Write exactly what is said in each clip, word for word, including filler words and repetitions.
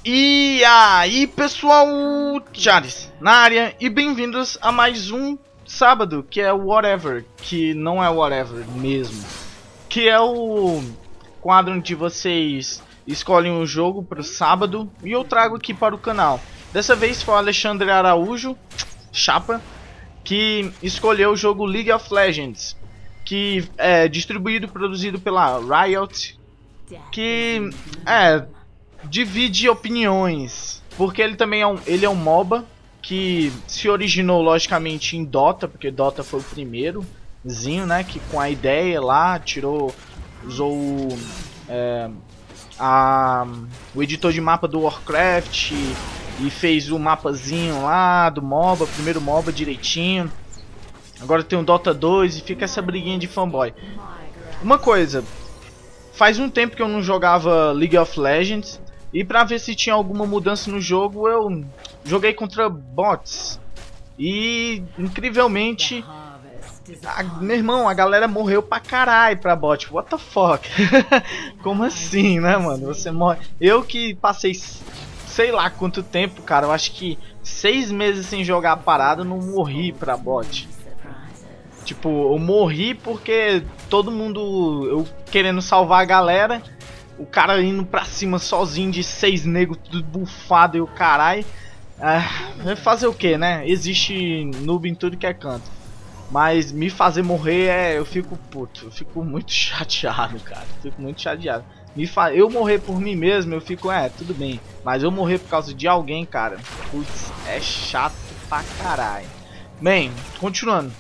E aí pessoal, Charles na área e bem-vindos a mais um sábado, que é o Whatever, que não é Whatever mesmo, que é o quadro onde vocês escolhem um jogo para o sábado e eu trago aqui para o canal. Dessa vez foi o Alexandre Araújo, chapa, que escolheu o jogo League of Legends, que é distribuído e produzido pela Riot, que é... divide opiniões, porque ele também é um, ele é um MOBA que se originou logicamente em Dota, porque Dota foi o primeirozinho, né, que com a ideia lá tirou, usou é, a, o editor de mapa do Warcraft e, e fez o mapazinho lá do MOBA, primeiro MOBA direitinho. Agora tem o Dota dois e fica essa briguinha de fanboy. Uma coisa, faz um tempo que eu não jogava League of Legends. E pra ver se tinha alguma mudança no jogo, eu joguei contra bots. E, incrivelmente, a, meu irmão, a galera morreu pra caralho pra bot. What the fuck? Como assim, né, mano? Você morre. Eu que passei sei lá quanto tempo, cara. Eu acho que seis meses sem jogar a parada, não morri pra bot. Tipo, eu morri porque todo mundo, eu querendo salvar a galera, o cara indo pra cima sozinho de seis negros, tudo bufado e o caralho. É, fazer o que, né? Existe noob em tudo que é canto. Mas me fazer morrer, é, eu fico puto. Eu fico muito chateado, cara. Eu fico muito chateado. Me fa... Eu morrer por mim mesmo, eu fico, é, tudo bem. Mas eu morrer por causa de alguém, cara, putz, é chato pra caralho. Bem, continuando.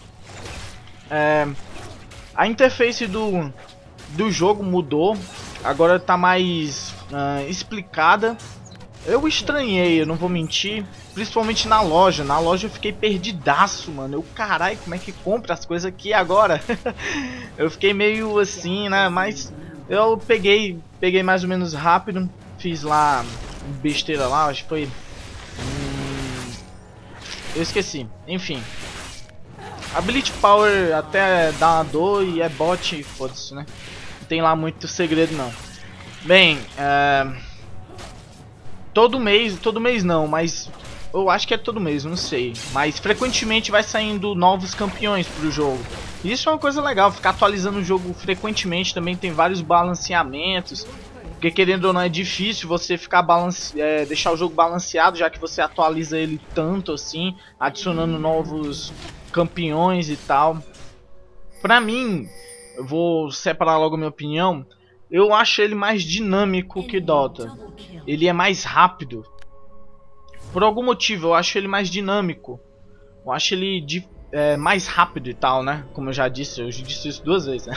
É, a interface do, do jogo mudou. Agora tá mais uh, explicada. Eu estranhei, eu não vou mentir. Principalmente na loja. Na loja eu fiquei perdidaço, mano. Eu, caralho, como é que compra as coisas aqui agora? Eu fiquei meio assim, né? Mas eu peguei, peguei mais ou menos rápido. Fiz lá besteira lá, acho que foi... Hum, eu esqueci, enfim. Ability Power até dá uma dor e é bot, foda-se, né? Tem lá muito segredo não. Bem, é... todo mês, todo mês não, mas eu acho que é todo mês, não sei. Mas frequentemente vai saindo novos campeões pro jogo. Isso é uma coisa legal, ficar atualizando o jogo frequentemente. Também tem vários balanceamentos, porque querendo ou não é difícil você ficar balance... é, deixar o jogo balanceado, já que você atualiza ele tanto assim, adicionando novos campeões e tal. Pra mim, eu vou separar logo a minha opinião. Eu acho ele mais dinâmico que Dota. Ele é mais rápido. Por algum motivo eu acho ele mais dinâmico. Eu acho ele de, é, mais rápido e tal, né? Como eu já disse, eu já disse isso duas vezes. Né?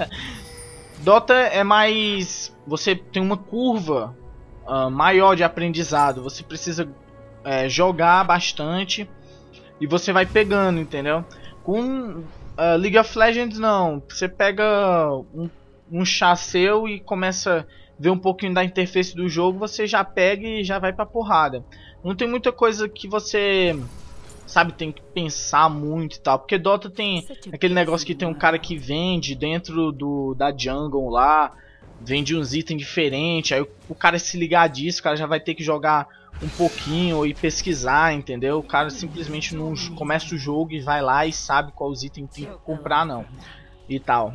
Dota é mais... você tem uma curva uh, maior de aprendizado. Você precisa é, jogar bastante e você vai pegando, entendeu? Com... Uh, League of Legends não, você pega um, um chá seu e começa a ver um pouquinho da interface do jogo, você já pega e já vai pra porrada. Não tem muita coisa que você, sabe, tem que pensar muito e tal, porque Dota tem aquele negócio que tem um cara que vende dentro do, da jungle lá, vende uns itens diferentes, aí o, o cara se ligar disso, o cara já vai ter que jogar um pouquinho e pesquisar, entendeu? O cara simplesmente não começa o jogo e vai lá e sabe qual os itens tem que comprar não e tal.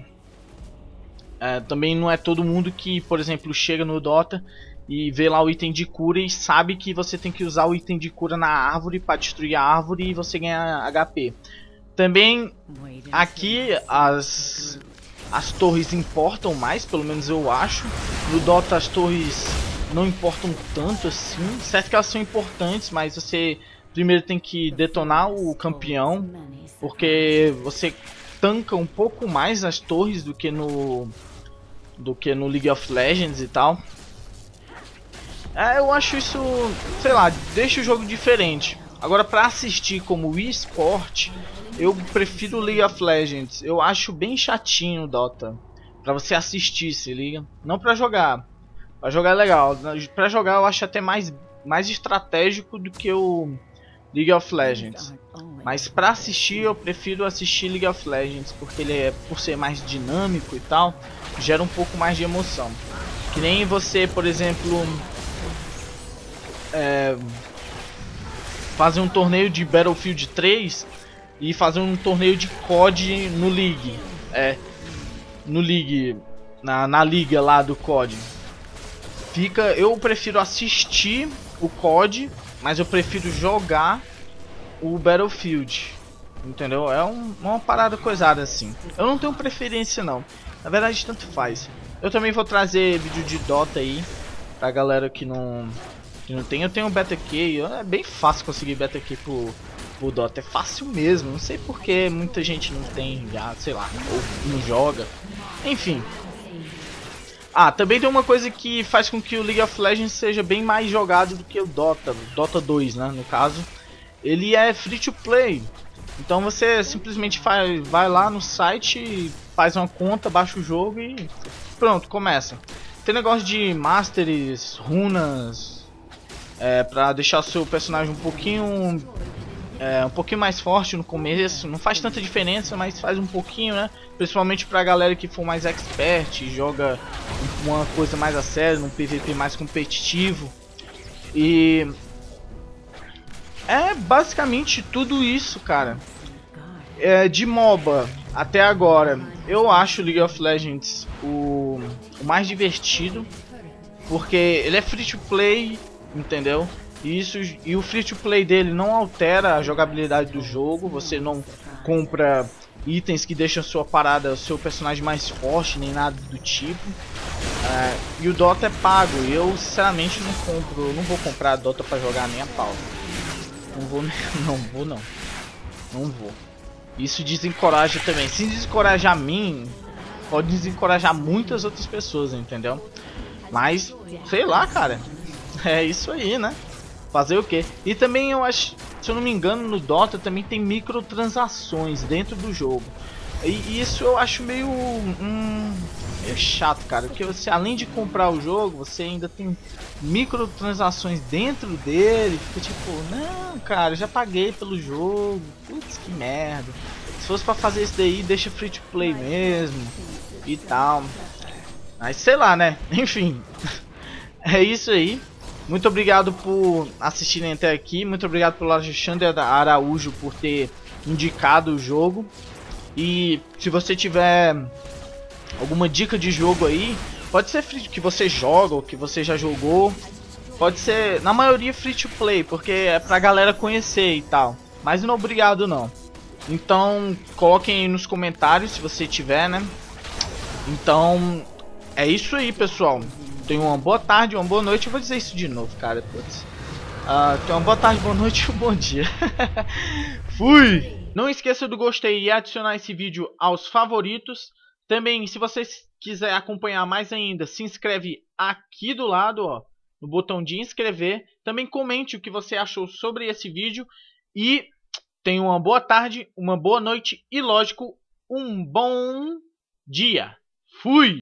É, também não é todo mundo que, por exemplo, chega no Dota e vê lá o item de cura e sabe que você tem que usar o item de cura na árvore para destruir a árvore e você ganha H P. Também aqui as as torres importam mais, pelo menos eu acho. No Dota as torres não importam tanto assim, certo que elas são importantes, mas você primeiro tem que detonar o campeão, porque você tanca um pouco mais as torres do que no do que no League of Legends e tal. É, eu acho isso, sei lá, deixa o jogo diferente. Agora para assistir como eSport, eu prefiro o League of Legends. Eu acho bem chatinho o Dota, para você assistir, se liga, não para jogar. Pra jogar é legal. Pra jogar eu acho até mais, mais estratégico do que o League of Legends. Mas pra assistir eu prefiro assistir League of Legends, porque ele é, por ser mais dinâmico e tal, gera um pouco mais de emoção. Que nem você, por exemplo, é, fazer um torneio de Battlefield três e fazer um torneio de C O D no League. É, no League, na, na liga lá do C O D. Fica, eu prefiro assistir o C O D, mas eu prefiro jogar o Battlefield. Entendeu? É um, uma parada coisada assim. Eu não tenho preferência não. Na verdade tanto faz. Eu também vou trazer vídeo de Dota aí pra galera que não, que não tem. Eu tenho Beta Key. É bem fácil conseguir Beta Key pro, pro Dota. É fácil mesmo. Não sei porque muita gente não tem já, sei lá, ou não joga. Enfim. Ah, também tem uma coisa que faz com que o League of Legends seja bem mais jogado do que o Dota. O Dota dois, né, no caso. Ele é free to play. Então você simplesmente faz, vai lá no site, faz uma conta, baixa o jogo e pronto, começa. Tem negócio de masteries, runas, é, pra deixar o seu personagem um pouquinho, é, um pouquinho mais forte no começo. Não faz tanta diferença, mas faz um pouquinho, né? Principalmente pra galera que for mais expert, joga uma coisa mais a sério, num P V P mais competitivo. E... é basicamente tudo isso, cara. É, de MOBA até agora, eu acho League of Legends o, o mais divertido, porque ele é free to play, entendeu? E, isso, e o free to play dele não altera a jogabilidade do jogo. Você não compra itens que deixam a sua parada, o seu personagem mais forte, nem nada do tipo. É, e o Dota é pago. E eu sinceramente não compro, não vou comprar Dota pra jogar nem a pau. Não vou, não vou não. Não vou. Isso desencoraja também. Se desencorajar a mim, pode desencorajar muitas outras pessoas, entendeu? Mas, sei lá, cara. É isso aí, né? Fazer o quê? E também eu acho, se eu não me engano, no Dota também tem microtransações dentro do jogo. E isso eu acho meio, hum, meio chato, cara. Porque você, além de comprar o jogo, você ainda tem microtransações dentro dele. Fica tipo, não, cara, já paguei pelo jogo. Putz, que merda. Se fosse pra fazer isso daí, deixa free to play mesmo. E tal. Mas sei lá, né? Enfim. É isso aí. Muito obrigado por assistirem até aqui. Muito obrigado pelo Alexandre Araújo por ter indicado o jogo. E se você tiver alguma dica de jogo aí, pode ser free, que você joga ou que você já jogou. Pode ser, na maioria, free to play, porque é pra galera conhecer e tal. Mas não obrigado não. Então coloquem aí nos comentários se você tiver, né? Então é isso aí, pessoal. Tenham uma boa tarde, uma boa noite. Eu vou dizer isso de novo, cara. Putz. Uh, tenham uma boa tarde, boa noite e um bom dia. Fui! Não esqueça do gostei e adicionar esse vídeo aos favoritos. Também, se você quiser acompanhar mais ainda, se inscreve aqui do lado, ó, no botão de inscrever. Também comente o que você achou sobre esse vídeo. E tenha uma boa tarde, uma boa noite e, lógico, um bom dia. Fui!